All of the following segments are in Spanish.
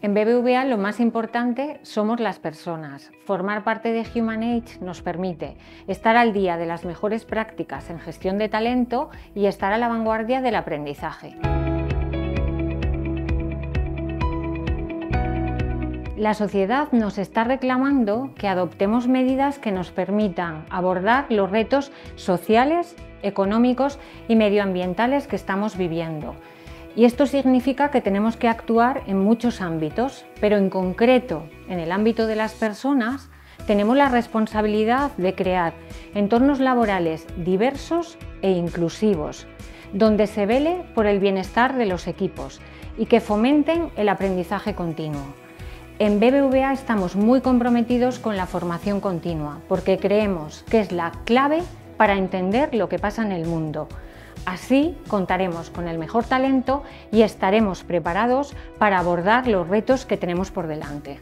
En BBVA lo más importante somos las personas. Formar parte de Human Age nos permite estar al día de las mejores prácticas en gestión de talento y estar a la vanguardia del aprendizaje. La sociedad nos está reclamando que adoptemos medidas que nos permitan abordar los retos sociales, económicos y medioambientales que estamos viviendo. Y esto significa que tenemos que actuar en muchos ámbitos, pero en concreto, en el ámbito de las personas, tenemos la responsabilidad de crear entornos laborales diversos e inclusivos, donde se vele por el bienestar de los equipos y que fomenten el aprendizaje continuo. En BBVA estamos muy comprometidos con la formación continua, porque creemos que es la clave para entender lo que pasa en el mundo. Así contaremos con el mejor talento y estaremos preparados para abordar los retos que tenemos por delante.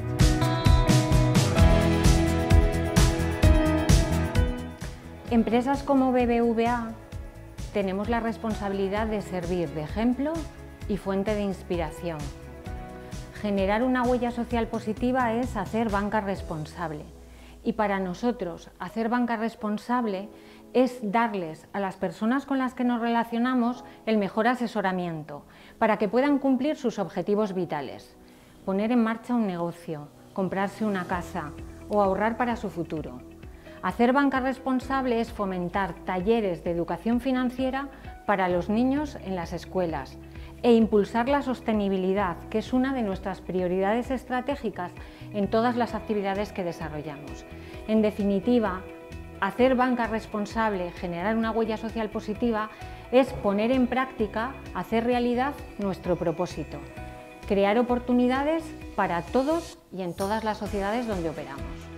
Empresas como BBVA tenemos la responsabilidad de servir de ejemplo y fuente de inspiración. Generar una huella social positiva es hacer banca responsable. Y para nosotros, hacer banca responsable es darles a las personas con las que nos relacionamos el mejor asesoramiento para que puedan cumplir sus objetivos vitales, poner en marcha un negocio, comprarse una casa o ahorrar para su futuro. Hacer banca responsable es fomentar talleres de educación financiera para los niños en las escuelas e impulsar la sostenibilidad, que es una de nuestras prioridades estratégicas en todas las actividades que desarrollamos. En definitiva, hacer banca responsable, generar una huella social positiva, es poner en práctica, hacer realidad nuestro propósito, crear oportunidades para todos y en todas las sociedades donde operamos.